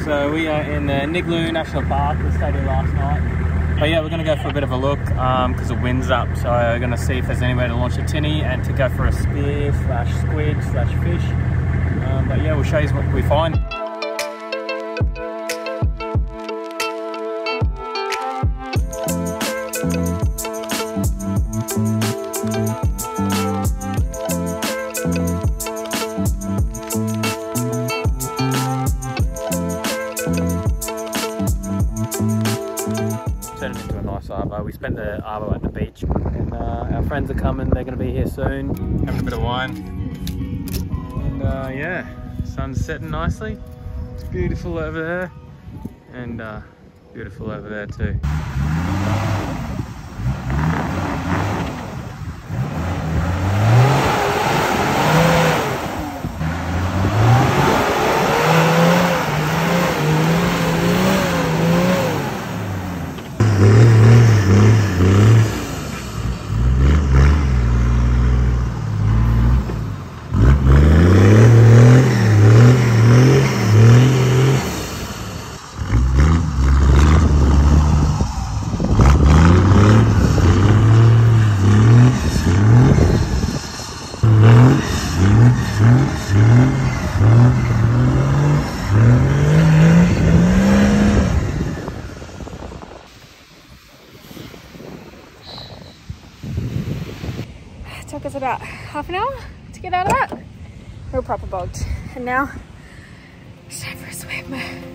So we are in the Ningaloo National Park. We stayed here last night. But yeah, we're going to go for a bit of a look because the wind's up. So we're going to see if there's any way to launch a tinny and to go for a spear / squid / fish. But yeah, we'll show you what we find. Turning into a nice arbour. We spent the arbour at the beach, and our friends are coming. They're going to be here soon, having a bit of wine. And yeah, sun's setting nicely. It's beautiful over there, and beautiful over there too. Took us about half an hour to get out of that. We were proper bogged, and now it's time for a swim.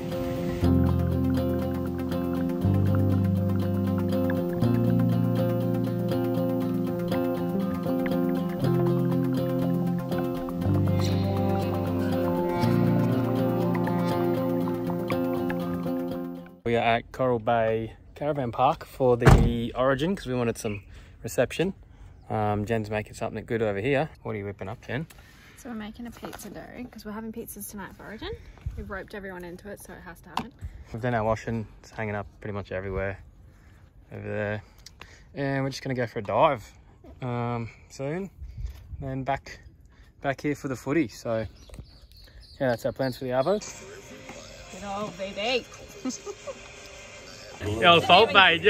We are at Coral Bay Caravan Park for the Origin because we wanted some reception. Jen's making something good over here. What are you whipping up, Jen? So we're making a pizza dough because we're having pizzas tonight for Origin. We've roped everyone into it, so it has to happen. We've done our washing. It's hanging up pretty much everywhere over there. And we're just going to go for a dive soon. And then back here for the footy. So yeah, that's our plans for the Arvo. Good old baby. The old fault mate.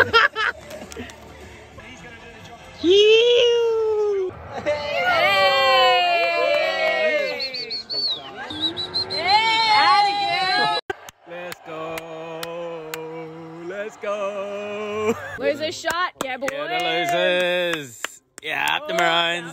Let's go. Loser shot, yeah boy. Yeah, the losers. Yeah, up the Maroons.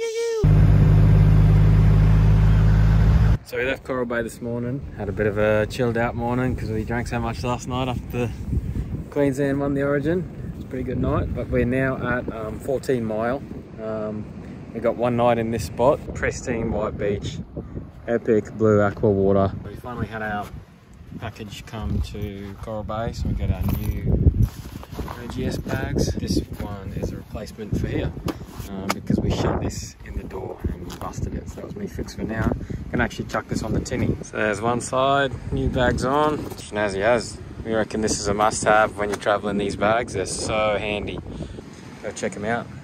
So we left Coral Bay this morning. Had a bit of a chilled out morning because we drank so much last night after Queensland won the Origin. It's a pretty good night, but we're now at 14 Mile. We got one night in this spot. Pristine white beach, epic blue aqua water. We finally had our package come to Coral Bay, so we got our new OGS bags. This one is a replacement for here because we shut this in the door and busted it, so that was me fixed for now. Can actually chuck this on the tinny. So there's one side, new bags on, snazzy as. We reckon this is a must-have when you're traveling these bags. They're so handy. Go check them out.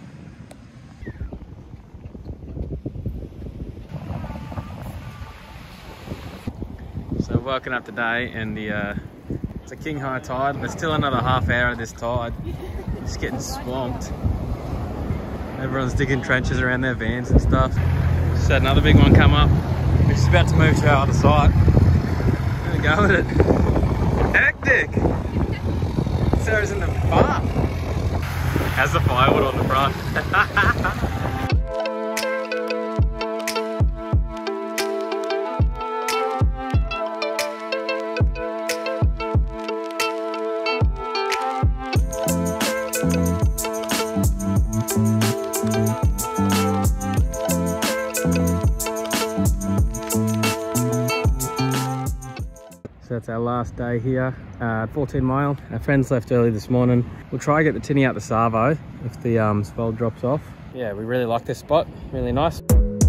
So we've woken up today and it's a king high tide. There's still another half hour of this tide. It's getting swamped. Everyone's digging trenches around their vans and stuff. Just had another big one come up. We're just about to move to our other side. There we go with it. Hectic! Sarah's in the bar. Has the firewood on the front. So that's our last day here at 14 Mile. Our friends left early this morning. We'll try and get the tinny out the Savo if the swell drops off. Yeah, we really like this spot, really nice.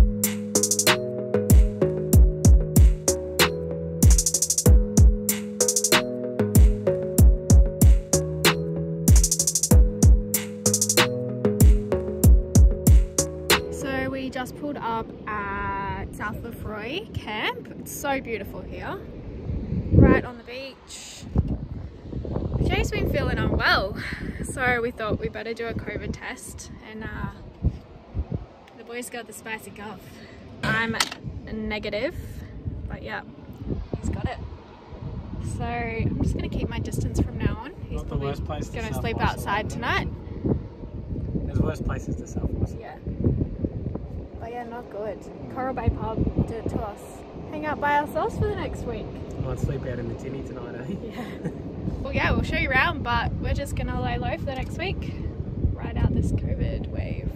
So we just pulled up at South Lefroy camp. It's so beautiful here. right on the beach. Jay's been feeling unwell, so we thought we better do a COVID test, and the boys got the spicy cough. I'm negative, but yeah, he's got it. So I'm just gonna keep my distance from now on. He's probably gonna sleep outside tonight. There's worse places to self-isolate. Yeah. But yeah, not good. Coral Bay Pub did it to us. Hang out by ourselves for the next week. I might sleep out in the tinny tonight, eh? Yeah. Well, yeah, we'll show you around, but we're just gonna lay low for the next week. Ride out this COVID wave.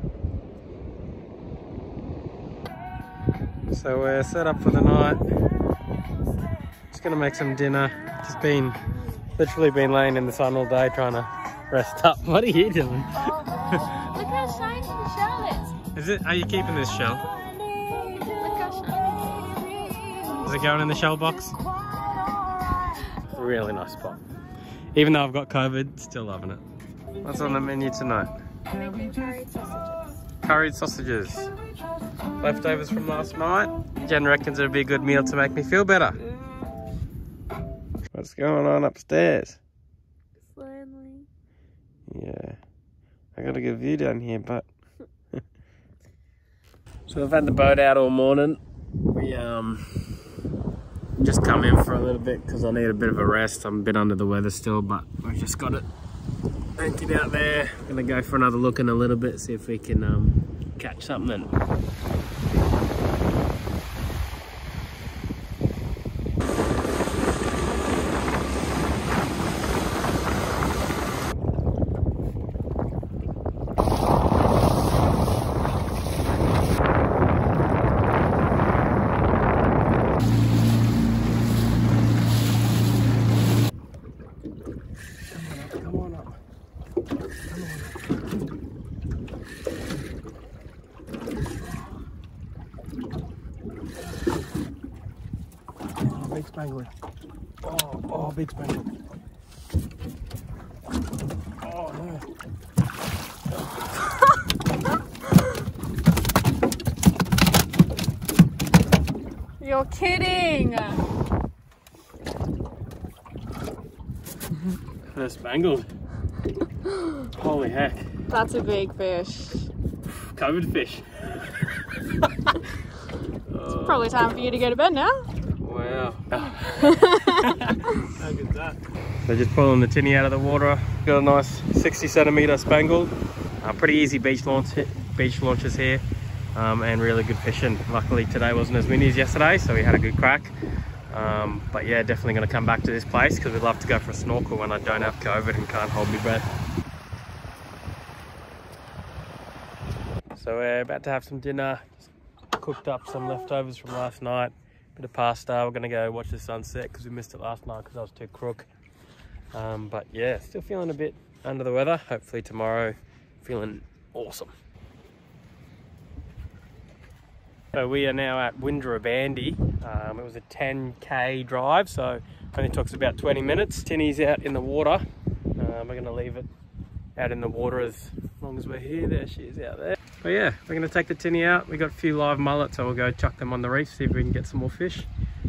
So we're set up for the night. Just gonna make some dinner. Just literally been laying in the sun all day trying to rest up. What are you doing? Look how shiny the shell is. Is it? Are you keeping this shell? Look how shiny. Is it going in the shell box? Really nice spot. Even though I've got COVID, still loving it. What's on the menu tonight? Making curried sausages. Curried sausages. Leftovers from last night. Jen reckons it'll be a good meal to make me feel better. What's going on upstairs? Slowly. Yeah. I got a good view down here, but... So we've had the boat out all morning. We just come in for a little bit because I need a bit of a rest. I'm a bit under the weather still, but we've just got it anchored out there. I'm gonna go for another look in a little bit, see if we can catch something. Big spangler. Oh, big spangler. Oh, no. You're kidding! First spangled. Holy heck. That's a big fish. COVID fish. It's probably time for you to go to bed now. Wow. How good is that? So just pulling the tinny out of the water. Got a nice 60 centimetre spangled. Pretty easy beach launches here. And really good fishing. Luckily today wasn't as windy as yesterday, so we had a good crack. But yeah, definitely going to come back to this place because we'd love to go for a snorkel when I don't have COVID and can't hold my breath. So we're about to have some dinner. Just cooked up some leftovers from last night. Bit of pasta. We're going to go watch the sunset because we missed it last night because I was too crook. But yeah, still feeling a bit under the weather. Hopefully tomorrow feeling awesome. So we are now at Windrabandy. It was a 10k drive, so only took us about 20 minutes. Tinny's out in the water. We're going to leave it out in the water as long as we're here. There she is out there. But yeah, we're going to take the tinny out. We got a few live mullets, so we'll go chuck them on the reef, see if we can get some more fish.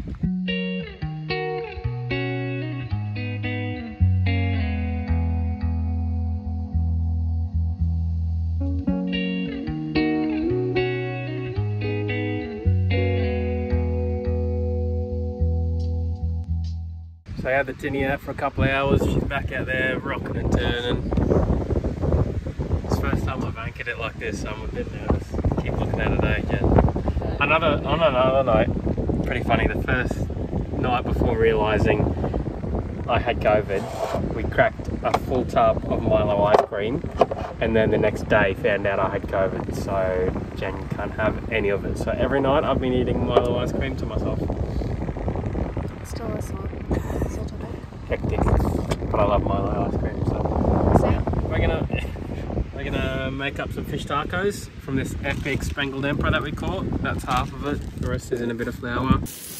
So I had the tinny out for a couple of hours. She's back out there rocking and turning. It's the first time I've anchored it like this, so I'm a bit nervous. Keep looking at it again. On another night, pretty funny, the first night before realising I had COVID, we cracked a full tub of Milo ice cream, and then the next day found out I had COVID, so Jen can't have any of it. So every night I've been eating Milo ice cream to myself. Still a song. Hectic, but I love Milo ice cream, so yeah. We're gonna make up some fish tacos from this epic spangled emperor that we caught. That's half of it, the rest is in a bit of flour.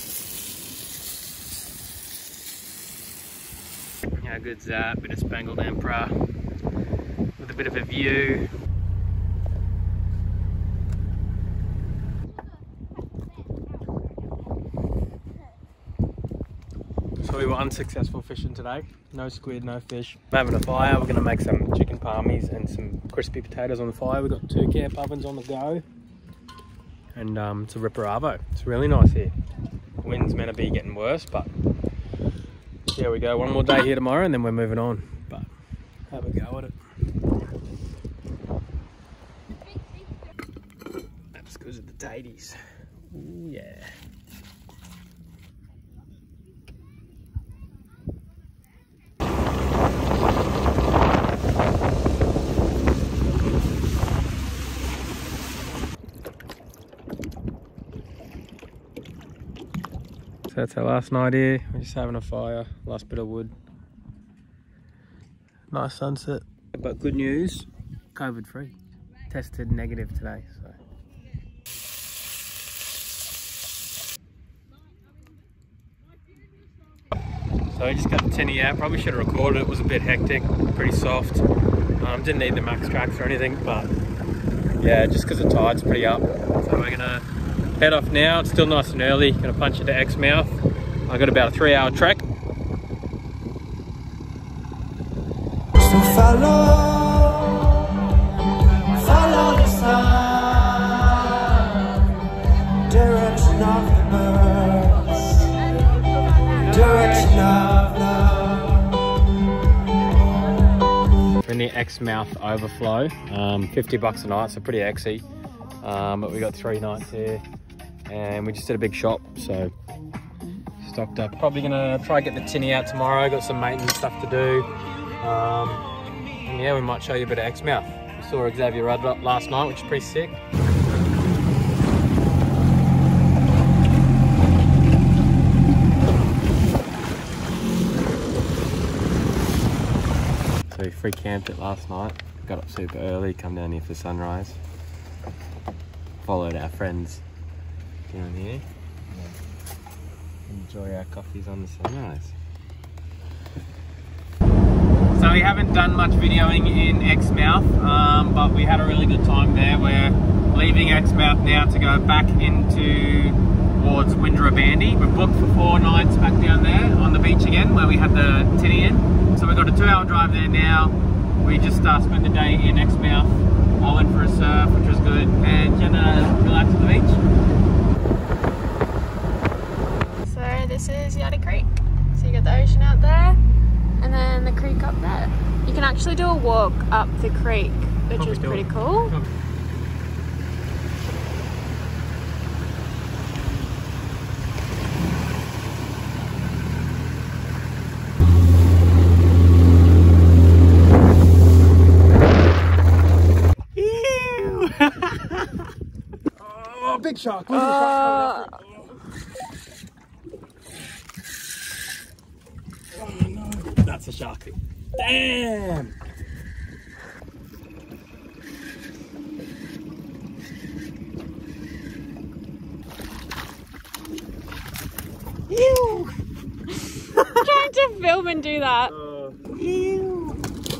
How good's that? Bit of spangled emperor with a bit of a view. So we were unsuccessful fishing today. No squid, no fish. We're having a fire. We're going to make some chicken palmies and some crispy potatoes on the fire. We've got 2 camp ovens on the go. And it's a ripper arvo. It's really nice here. Wind's meant to be getting worse, but here we go. One more day here tomorrow and then we're moving on. But have a go at it. That's good at the taties. Ooh, yeah. So that's our last night here. We're just having a fire, last bit of wood. Nice sunset. But good news, COVID free. Tested negative today, so. So we just got the tinny out. Probably should have recorded it. It was a bit hectic, pretty soft. Didn't need the max tracks or anything, but yeah, just because the tide's pretty up. So we're gonna head off now. It's still nice and early. Gonna punch into Exmouth. I got about a 3-hour trek. So follow the sun, direction of the birds, direction of love. We're in the Exmouth overflow. $50 a night, so pretty exy. But we got 3 nights here. And we just did a big shop, so stocked up. Probably gonna try get the tinny out tomorrow. Got some maintenance stuff to do. And yeah, we might show you a bit of Exmouth. We saw Xavier Rudd last night, which is pretty sick. So we free camped it last night. Got up super early, come down here for sunrise. Followed our friends down here. Enjoy our coffees on the sunrise. So we haven't done much videoing in Exmouth, but we had a really good time there. We're leaving Exmouth now to go back towards Windrabandy. We're booked for 4 nights back down there on the beach again, where we had the tinny in. So we've got a 2-hour drive there now. We just spent the day in Exmouth. I went for a surf, which was good, and Jenna relaxed at the beach. So this is Yada Creek. So you got the ocean out there, and then the creek up there. You can actually do a walk up the creek, which is pretty cool. Oh, big shark! Oh no, that's a shark. Damn! Ew! Trying to film and do that. Ew!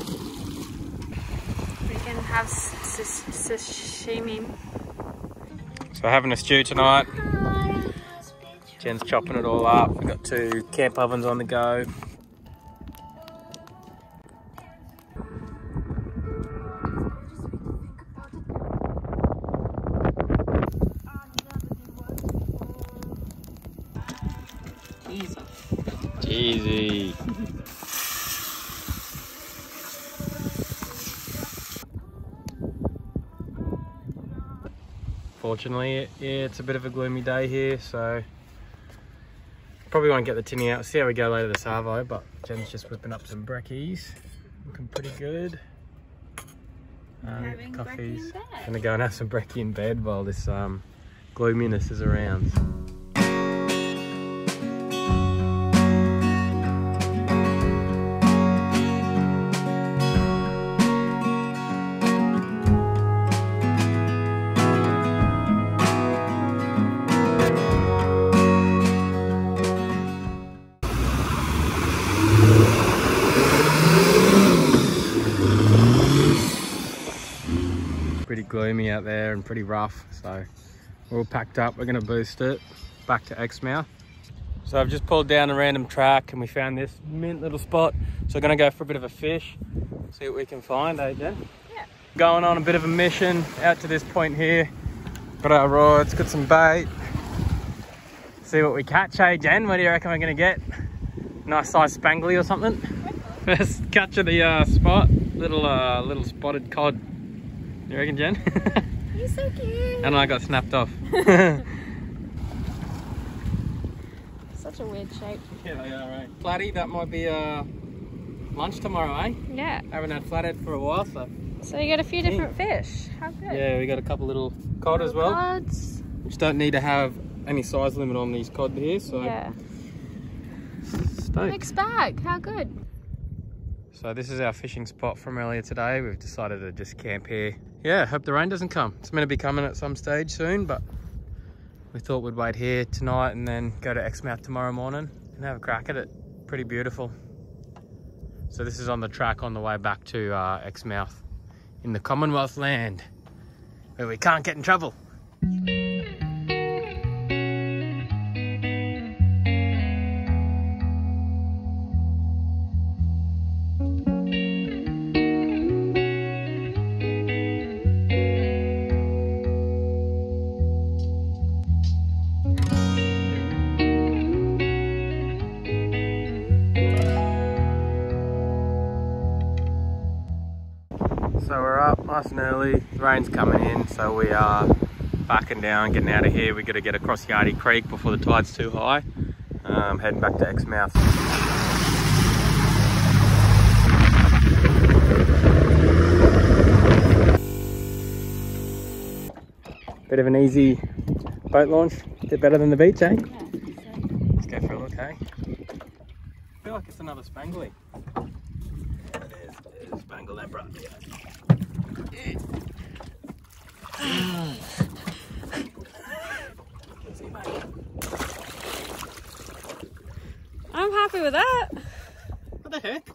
We can have sashimi. So we're having a stew tonight. Jen's chopping it all up. We've got 2 camp ovens on the go. Easy. Fortunately, yeah, it's a bit of a gloomy day here, so probably won't get the tinny out. See how we go later this arvo, but Jen's just whipping up some brekkies. Looking pretty good. Coffees. Gonna go and have some brekkie in bed while this gloominess is around. Pretty gloomy out there and pretty rough, so we're all packed up. We're going to boost it back to Exmouth. So I've just pulled down a random track and we found this mint little spot. So we're gonna go for a bit of a fish, see what we can find, eh Jen? Yeah. Going on a bit of a mission out to this point here. Got our rods, got some bait. See what we catch, eh Jen? What do you reckon we're gonna get? Nice size spangly or something? First catch of the spot. Little spotted cod. You reckon, Jen? He's so cute. And I got snapped off. Such a weird shape. Yeah, they are, right? Flatty, that might be lunch tomorrow, eh? Yeah. Haven't had flathead for a while, so. So you got a few different fish. How good. Yeah, we got a couple little cod as well. Cods. Which don't need to have any size limit on these cod here, so. Yeah. Stoked. Mixed bag. How good. So this is our fishing spot from earlier today. We've decided to just camp here. Yeah, hope the rain doesn't come. It's meant to be coming at some stage soon, but we thought we'd wait here tonight and then go to Exmouth tomorrow morning and have a crack at it. Pretty beautiful. So this is on the track on the way back to Exmouth in the Commonwealth land where we can't get in trouble. So we're up nice and early, the rain's coming in, so we are backing down, getting out of here. We've got to get across Yardie Creek before the tide's too high. Heading back to Exmouth. Bit of an easy boat launch, bit better than the beach, eh? Yeah, Let's go for a look, eh? I feel like it's another spangly. There's a spangle there, bro. Yeah. I'm happy with that. What the heck?